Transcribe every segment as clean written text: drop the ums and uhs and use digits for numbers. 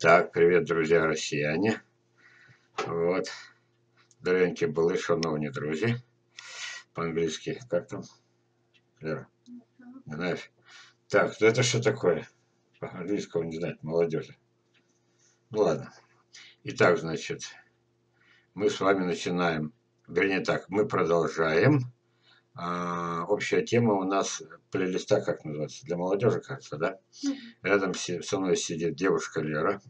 Так, привет, друзья россияне. Вот. Дорогие были, шановні друзі. По-английски. Как там? Лера? Не знаешь? Так, ну это что такое? По-английскому не знать, молодежи. Ну ладно. Итак, значит, мы с вами начинаем. Вернее так, мы продолжаем. Общая тема у нас плейлиста, как называется? Для молодежи, кажется, да? Рядом со мной сидит девушка Лера,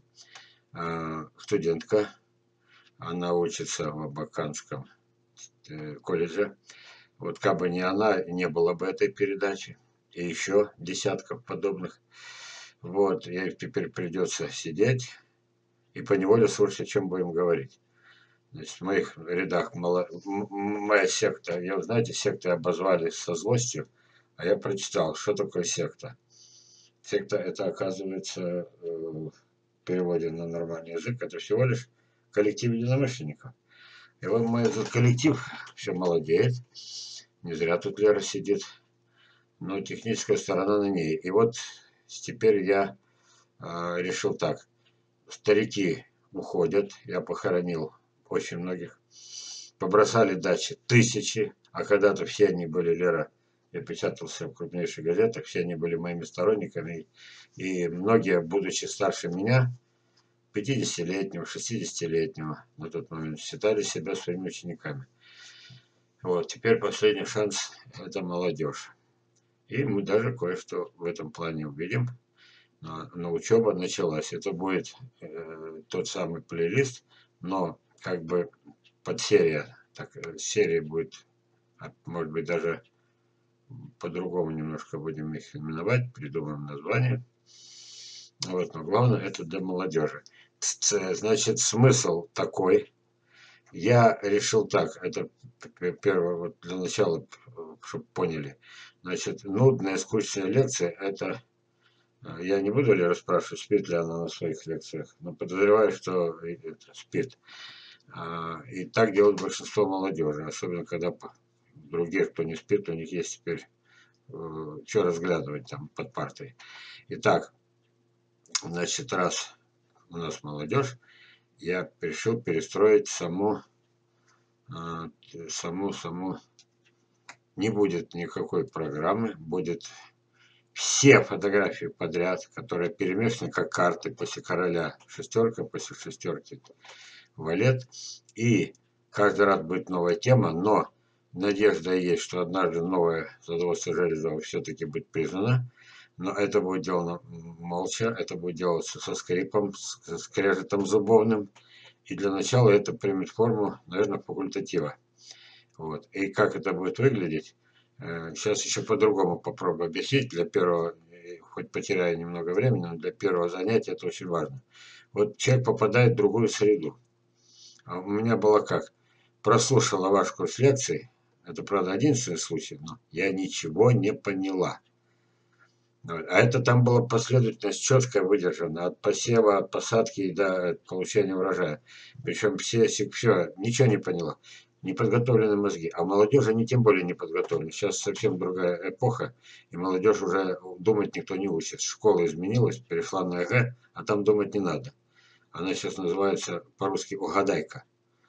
студентка. Она учится в Абаканском колледже. Вот как бы не она, не было бы этой передачи. И еще десятков подобных. Вот, ей теперь придется сидеть и поневоле слушать, о чем будем говорить. Значит, в моих рядах моя секта, я, знаете, секты обозвали со злостью, а я прочитал, что такое секта. Секта, это, оказывается, в переводе на нормальный язык, это всего лишь коллектив единомышленников. И вот мой этот коллектив все молодеет. Не зря тут Лера сидит. Но техническая сторона на ней. И вот теперь я решил так. Старики уходят. Я похоронил очень многих. Побросали дачи тысячи. А когда-то все они были, Лера, я печатался в крупнейших газетах, все они были моими сторонниками. И многие, будучи старше меня, 50-летнего, 60-летнего, на тот момент считали себя своими учениками. Вот, теперь последний шанс – это молодежь. И мы даже кое-что в этом плане увидим. Но учеба началась. Это будет тот самый плейлист, но как бы подсерия. Так, серия будет, может быть, даже по-другому немножко будем их именовать, придумаем название. Вот, но главное, это для молодежи. Значит, смысл такой. Я решил так, это первое, вот для начала, чтобы поняли. Значит, нудная, скучная лекция, это, я не буду ли расспрашивать, спит ли она на своих лекциях, но подозреваю, что это, спит. И так делают большинство молодежи, особенно когда других, кто не спит, у них есть теперь что разглядывать там под партой. Итак, значит, раз у нас молодежь, я решил перестроить саму, не будет никакой программы, будет все фотографии подряд, которые перемешаны как карты после короля шестерка, после шестерки валет. И каждый раз будет новая тема, но надежда есть, что однажды новая задвоздка Железова все-таки будет признана. Но это будет делано молча, это будет делаться со скрипом, с скрежетом зубовным. И для начала это примет форму, наверное, факультатива. Вот. И как это будет выглядеть, сейчас еще по-другому попробую объяснить. Для первого, хоть потеряю немного времени, но для первого занятия это очень важно. Вот человек попадает в другую среду. А у меня было как? Прослушала ваш курс лекций, это, правда, единственный случай, но я ничего не поняла. А это там была последовательность четко выдержана, от посева, от посадки до получения урожая. Причем все, ничего не поняла. Неподготовленные мозги. А молодежь, они тем более не подготовлены. Сейчас совсем другая эпоха, и молодежь уже думать никто не учит. Школа изменилась, перешла на ЭГЭ, а там думать не надо. Она сейчас называется по-русски «Угадайка».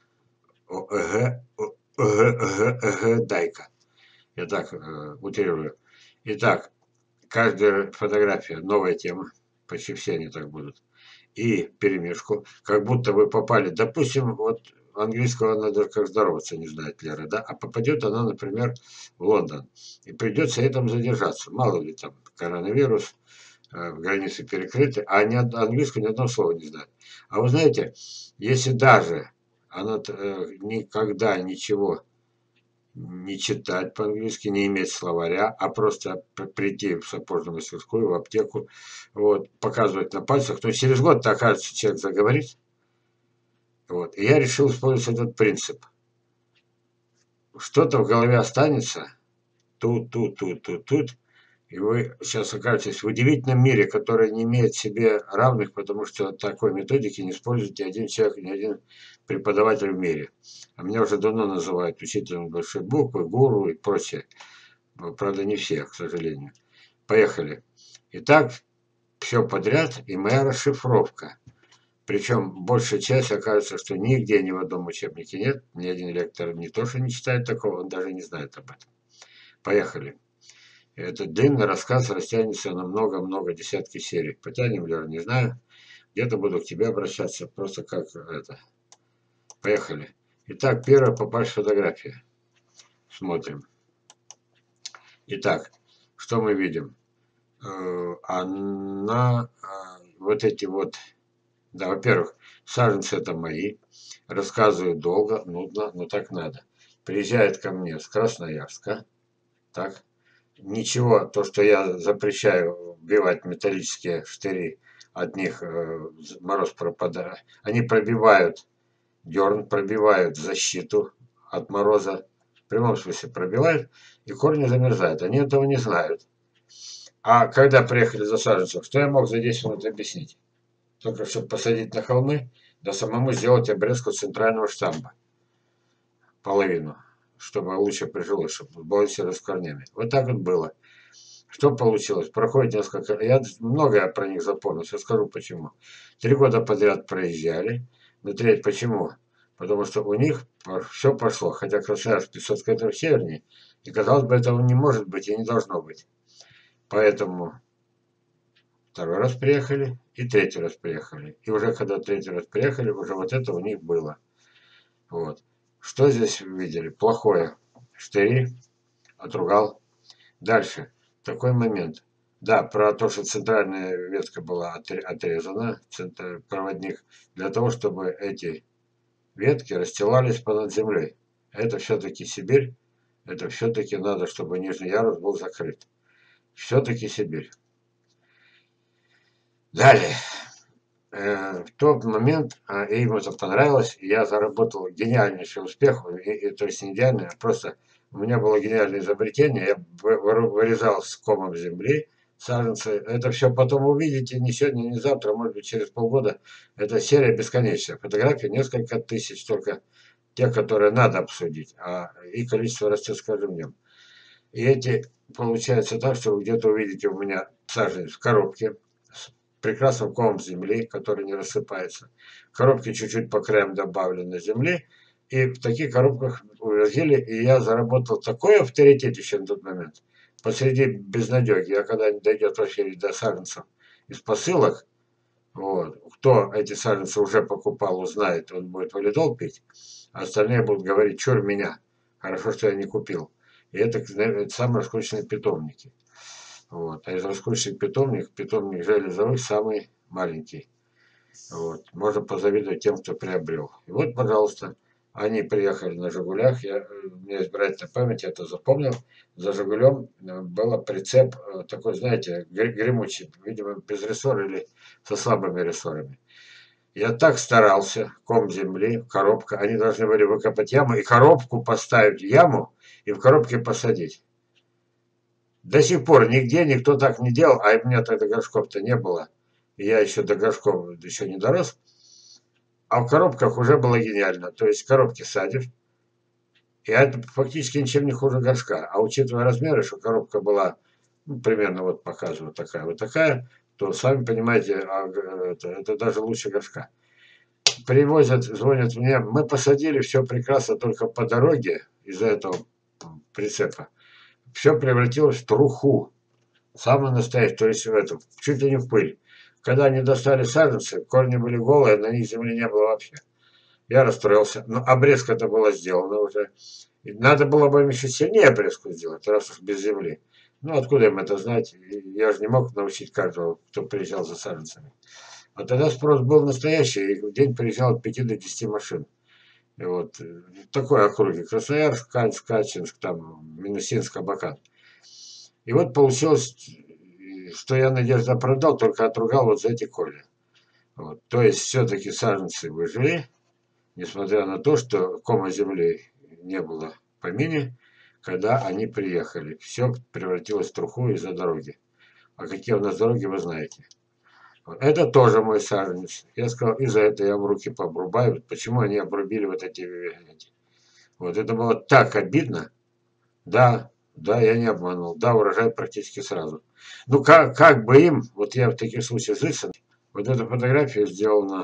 Дайка. Я так утрирую. Итак, каждая фотография новая тема. Почти все они так будут. И перемешку. Как будто вы попали, допустим, вот английского она даже как здороваться не знает Лера, да? А попадет она, например, в Лондон. И придется этому задержаться. Мало ли там коронавирус, границы перекрыты, а они английского ни одного слова не знают. А вы знаете, если даже она никогда ничего не читать по-английски, не иметь словаря, а просто прийти в сапожную мастерскую, в аптеку, вот, показывать на пальцах, то через год, окажется, человек заговорит. Вот. И я решил использовать этот принцип. Что-то в голове останется, тут, и вы сейчас окажетесь в удивительном мире, который не имеет себе равных, потому что такой методики не использует ни один человек, ни один преподаватель в мире. А меня уже давно называют учителем большой буквы, гуру и прочее. Правда, не все, к сожалению. Поехали. Итак, все подряд и моя расшифровка. Причем большая часть окажется, что нигде ни в одном учебнике нет, ни один лектор не то, что не читает такого, он даже не знает об этом. Поехали. Этот длинный рассказ растянется на много-много десятки серий. Потянем, Лера, не знаю. Где-то буду к тебе обращаться, просто как это. Поехали. Итак, первая попавшая фотография. Смотрим. Итак, что мы видим? Вот эти вот, да, во-первых, саженцы это мои, рассказывают долго, нудно, но так надо. Приезжает ко мне с Красноярска, так, ничего, то, что я запрещаю вбивать металлические штыри, от них мороз пропадает, они пробивают дерн, пробивают защиту от мороза, в прямом смысле пробивают, и корни замерзают, они этого не знают. А когда приехали за саженцем, что я мог за 10 минут объяснить? Только чтобы посадить на холмы, да самому сделать обрезку центрального штамба. Половину. Чтобы лучше прижилось, чтобы балансировать с корнями. Вот так вот было. Что получилось? Проходит несколько... Я многое про них запомнил. Сейчас скажу почему. 3 года подряд проезжали. Но треть почему? Потому что у них все пошло. Хотя Красноярск 500 километров севернее. И казалось бы, этого не может быть и не должно быть. Поэтому второй раз приехали и третий раз приехали. И уже когда третий раз приехали, уже вот это у них было. Вот. Что здесь видели? Плохое. Штыри отругал. Дальше. Такой момент. Да, про то, что центральная ветка была отрезана, проводник, для того, чтобы эти ветки расстилались понад землей. Это все-таки Сибирь. Это все-таки надо, чтобы нижний ярус был закрыт. Все-таки Сибирь. Далее. В тот момент им это понравилось, и я заработал гениальнейший успех, то есть не идеальный, а просто у меня было гениальное изобретение, я вырезал с комом земли саженцы, это все потом увидите, не сегодня, не завтра, может быть через полгода, это серия бесконечная, фотографий несколько тысяч, только те, которые надо обсудить, и количество растет с каждым днем. И эти, получается так, что вы где-то увидите у меня саженец в коробке, прекрасным комом земли, который не рассыпается. Коробки чуть-чуть по краям добавлены земли. И в таких коробках увозили, и я заработал такой авторитет еще на тот момент. Посреди безнадеги, я когда дойдет очередь до саженцев из посылок, вот, кто эти саженцы уже покупал, узнает, он будет валидол пить, а остальные будут говорить, чур меня, хорошо, что я не купил. И это самые раскрученные питомники. Вот. А из раскрученных питомник железовых самый маленький. Вот. Можно позавидовать тем, кто приобрел. И вот, пожалуйста, они приехали на «Жигулях». У меня есть братья память, я это запомнил. За «Жигулем» был прицеп такой, знаете, гремучий, видимо, без рессора или со слабыми рессорами. Я так старался, ком земли, коробка. Они должны были выкопать яму и коробку поставить в яму и в коробке посадить. До сих пор нигде никто так не делал, а у меня тогда горшков-то не было. Я еще до горшков еще не дорос. А в коробках уже было гениально. То есть в коробке садишь, и это фактически ничем не хуже горшка. А учитывая размеры, что коробка была, ну, примерно вот показываю, вот такая, то сами понимаете, это даже лучше горшка. Привозят, звонят мне, мы посадили, все прекрасно, только по дороге из-за этого прицепа все превратилось в труху. Самый настоящий, то есть в эту, чуть ли не в пыль. Когда они достали саженцы, корни были голые, на них земли не было вообще. Я расстроился. Но обрезка-то была сделана уже. И надо было бы им еще сильнее обрезку сделать, раз уж без земли. Ну, откуда им это знать? Я же не мог научить каждого, кто приезжал за саженцами. А тогда спрос был настоящий, и в день приезжало от 5 до 10 машин. И вот такой округе. Красноярск, Канск, Качинск, там, Минусинск, Абакан. И вот получилось, что я надежду оправдал, только отругал вот за эти корни. Вот. То есть все-таки саженцы выжили, несмотря на то, что кома земли не было в помине, когда они приехали. Все превратилось в труху из-за дороги. А какие у нас дороги, вы знаете. Вот. Это тоже мой саженец. Я сказал, из-за этого я в руки пообрубаю. Почему они обрубили вот эти. Вот это было так обидно. Да, да, я не обманул. Да, урожай практически сразу. Ну, как бы им, вот я в таких случаях злился, вот эта фотография сделана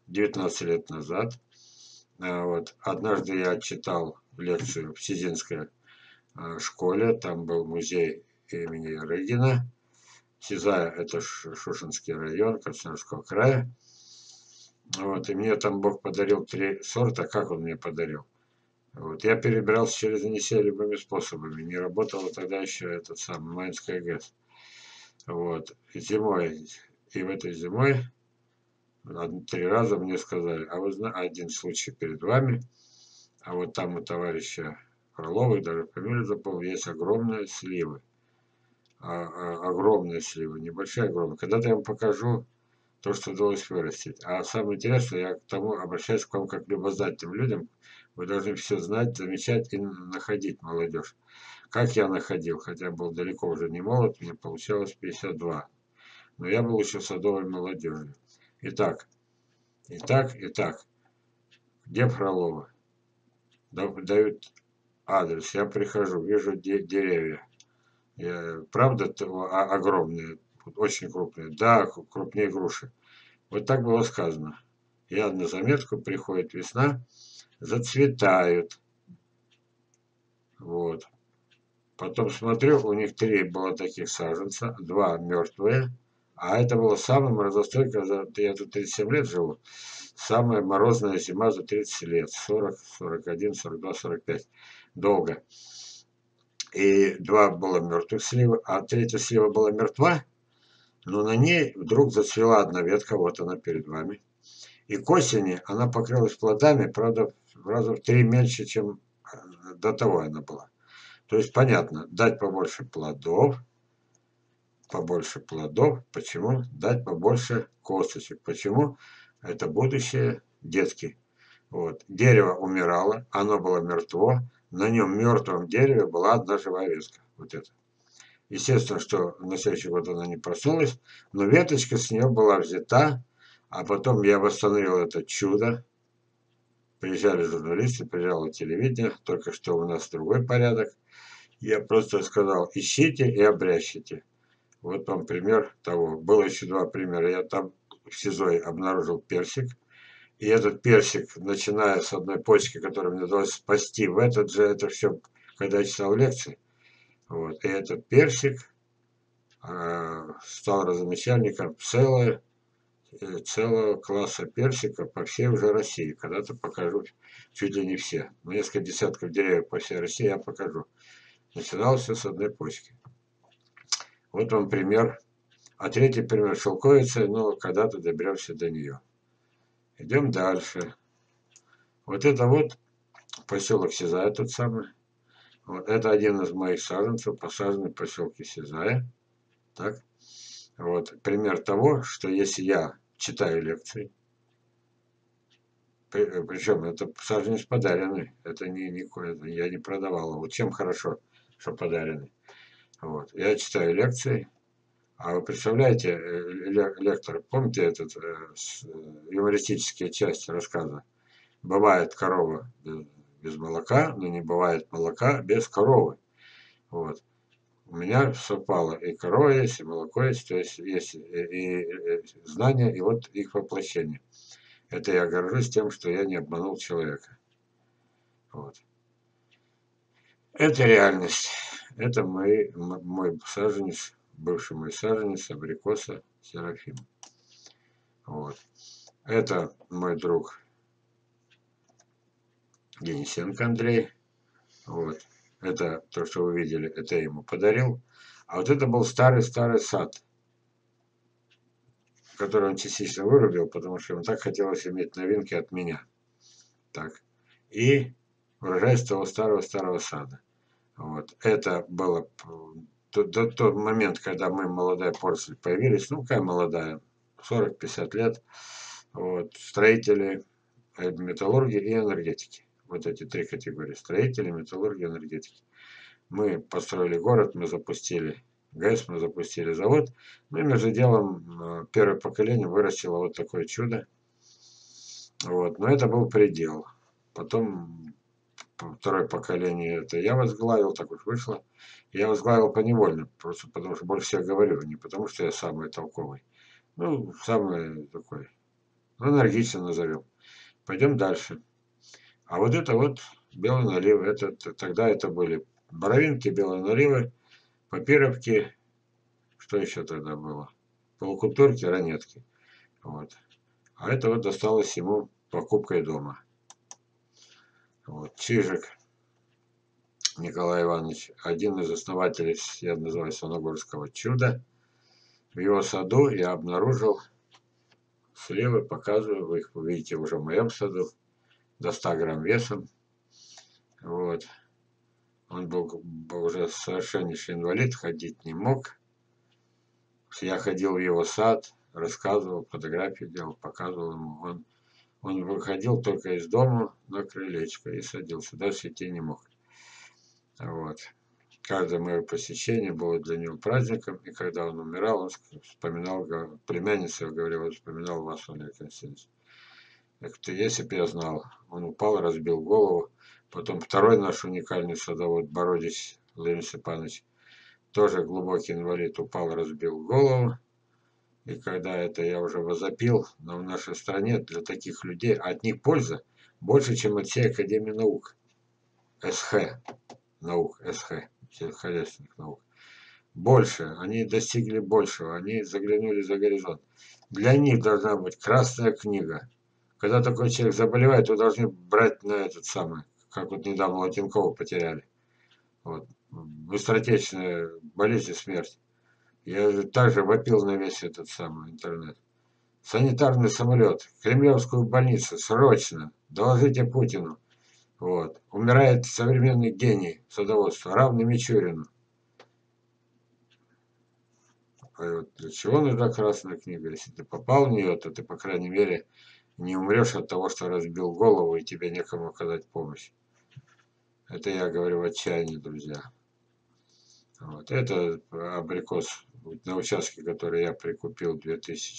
19 лет назад. Вот. Однажды я читал лекцию в Сизинской школе, там был музей имени Рыгина. Сизая — это Шушинский район Красноярского края. Вот. И мне там Бог подарил 3 сорта. Как он мне подарил? Вот. Я перебирался через Енисей любыми способами. Не работала тогда еще этот самый Майнская ГЭС. Вот. И зимой, и в этой зимой 3 раза мне сказали, а вы знаете, один случай перед вами, а вот там у товарища Фроловых, даже фамилию запомнил, есть огромные сливы. Огромные сливы, небольшие, огромные. Когда-то я вам покажу то, что удалось вырастить. А самое интересное, я к тому обращаюсь к вам как к любознательным людям. Вы должны все знать, замечать и находить молодежь. Как я находил, хотя был далеко уже не молод, мне получалось 52. Но я был еще садовой молодежью. Итак, итак, где Фролова? Дают адрес, я прихожу, вижу деревья. Правда огромные, очень крупные? Да, крупнее груши. Вот так было сказано. Я на заметку, приходит весна, зацветают. Вот. Потом смотрю, у них 3 было таких саженца, 2 мертвые. А это было самым морозостойкое, я тут 37 лет живу, самая морозная зима за 30 лет. 40, 41, 42, 45. Долго. И 2 было мертвых слива, а 3-я слива была мертва, но на ней вдруг зацвела одна ветка, вот она перед вами. И к осени она покрылась плодами, правда, раза в 3 меньше, чем до того она была. То есть, понятно, дать побольше плодов. Почему? Дать побольше косточек. Почему? Это будущее детки. Вот. Дерево умирало, оно было мертво, на нем мертвом дереве была одна живая ветка. Вот это. Естественно, что на следующий год она не проснулась, но веточка с нее была взята, а потом я восстановил это чудо. Приезжали журналисты, приезжало телевидение, только что у нас другой порядок. Я просто сказал, ищите и обрящите. Вот вам пример того. Было еще 2 примера. Я там в СИЗО обнаружил персик. И этот персик, начиная с одной почки, которую мне удалось спасти, в этот же, это все, когда я читал лекции. Вот. И этот персик стал родоначальником целого класса персиков по всей уже России. Когда-то покажу чуть ли не все. Ну, несколько десятков деревьев по всей России я покажу. Начиналось все с одной почки. Вот вам пример. А 3-й пример шелковицы, но когда-то доберемся до нее. Идем дальше. Вот это вот поселок Сизая тот самый. Вот это один из моих саженцев, посаженный в поселке Сизая. Так. Вот пример того, что если я читаю лекции, причем это саженец подаренный, это я не продавал. Вот чем хорошо, что подаренный. Вот. Я читаю лекции, а вы представляете, лектор, помните этот юмористические части рассказа? Бывает корова без молока, но не бывает молока без коровы. Вот. У меня совпало, и корова есть, и молоко есть, то есть есть и знания, и вот их воплощение. Это я горжусь тем, что я не обманул человека. Вот. Это реальность. Это мой саженец, бывший мой саженец, абрикоса Серафим. Вот. Это мой друг Денисенко Андрей. Вот. Это то, что вы видели, это я ему подарил. А вот это был старый-старый сад, который он частично вырубил, потому что ему так хотелось иметь новинки от меня. Так. И урожай с того старого-старого сада. Вот. Это было тот момент, когда мы, молодая поросль, появились. Ну, какая молодая? 40-50 лет. Вот. Строители, металлурги и энергетики. Вот эти 3 категории. Строители, металлурги, энергетики. Мы построили город, мы запустили ГЭС, мы запустили завод. Ну и между делом первое поколение вырастило вот такое чудо. Вот. Но это был предел. Потом 2-е поколение это я возглавил, так уж вышло. Я возглавил поневольно, просто потому что больше всех говорю, не потому что я самый толковый. Ну, самый такой Ну, энергично назовем. Пойдем дальше. А вот это вот белые наливы. Тогда это были боровинки, белые наливы, папировки. Что еще тогда было? Полукультурки, ранетки. Вот. А это вот досталось ему покупкой дома. Вот. Чижик Николай Иванович, один из основателей, я называю, Соногорского чуда. В его саду я обнаружил сливы, показываю, вы их увидите уже в моем саду, до 100 грамм весом. Вот. Он был уже совершеннейший инвалид, ходить не мог. Я ходил в его сад, рассказывал, фотографии делал, показывал ему. Он выходил только из дома на крылечко и садился, дальше идти не мог. Вот. Каждое мое посещение было для него праздником, и когда он умирал, он вспоминал, племянница говорила, вспоминал вас, Олег Константинович. Если бы я знал, он упал, разбил голову. Потом второй наш уникальный садовод, Бородич Владимир Степанович, тоже глубокий инвалид, упал, разбил голову. И когда это я уже возопил, но в нашей стране для таких людей от них польза больше, чем от всей Академии наук. СХ. Наук, СХ. Сельскохозяйственных наук. Больше. Они достигли большего. Они заглянули за горизонт. Для них должна быть красная книга. Когда такой человек заболевает, вы должны брать на этот самый, как вот недавно Латинкова потеряли. Вот. Быстротечная болезнь и смерть. Я также вопил на весь этот самый интернет. Санитарный самолет, Кремлевскую больницу, срочно, доложите Путину. Вот. Умирает современный гений садоводства, равный Мичурину. А вот для чего нужна красная книга? Если ты попал в нее, то ты, по крайней мере, не умрешь от того, что разбил голову и тебе некому оказать помощь. Это я говорю в отчаянии, друзья. Вот. Это абрикос на участке, который я прикупил в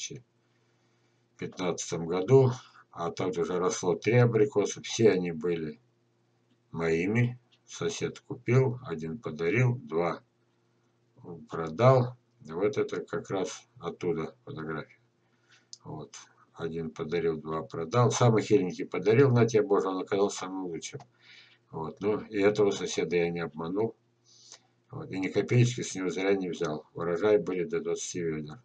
2015 году. А также уже росло 3 абрикоса. Все они были моими. Сосед купил, 1 подарил, 2 продал. И вот это как раз оттуда фотография. Вот. 1 подарил, 2 продал. Самый хиленький подарил, на тебе Боже, он оказался самым лучшим. Вот. Ну, и этого соседа я не обманул. Вот. И ни копеечки с него зря не взял. Урожай были до 20 ведер.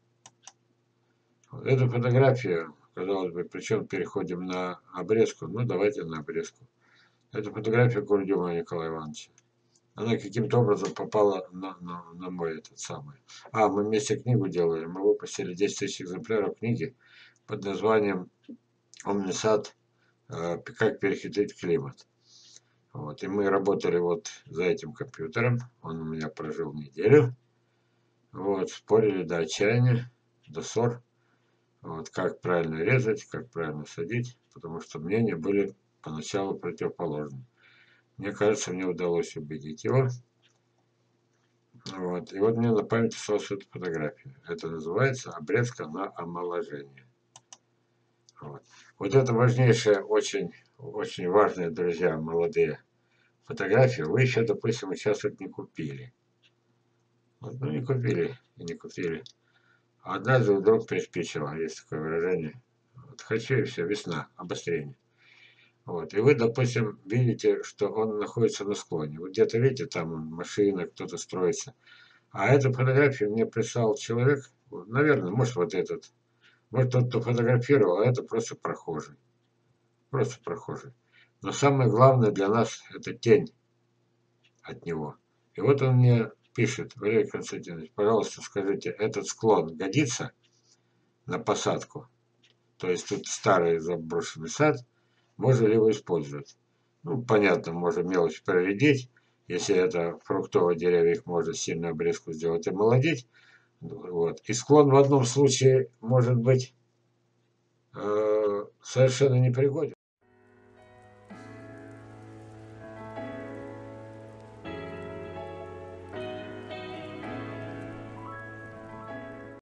Вот. Эту фотографию, казалось бы, причем переходим на обрезку. Ну, давайте на обрезку. Это фотография Курдюма Николая Ивановича. Она каким-то образом попала на мой этот самый. Мы вместе книгу делали. Мы выпустили 10 тысяч экземпляров книги под названием «Омнисад. Как перехитрить климат». Вот. И мы работали вот за этим компьютером. Он у меня прожил неделю. Вот. Спорили до отчаяния, до ссор. Вот. Как правильно резать, как правильно садить. Потому что мнения были поначалу противоположны. Мне кажется, мне удалось убедить его. Вот. И вот мне на память осталась эта фотография. Это называется обрезка на омоложение. Вот. Вот это важнейшая, очень, очень важная, друзья, молодые фотографии. Вы еще, допустим, сейчас вот не купили. Вот, ну не купили и не купили. Однажды вдруг приспичило, есть такое выражение. Вот, хочу и все, весна, обострение. Вот. И вы, допустим, видите, что он находится на склоне. Вот где-то видите, там машина, кто-то строится. А эту фотографию мне прислал человек, наверное, может вот этот, может тот, кто фотографировал, а это просто прохожий. Просто прохожий. Но самое главное для нас это тень от него. И вот он мне пишет: Валерий Константинович, пожалуйста, скажите, этот склон годится на посадку? То есть тут старый заброшенный сад, можно ли его использовать? Ну, понятно, можно мелочь проредить. Если это фруктовые деревья, их можно сильно обрезку сделать и молодить. Вот. И склон в одном случае может быть совершенно непригоден.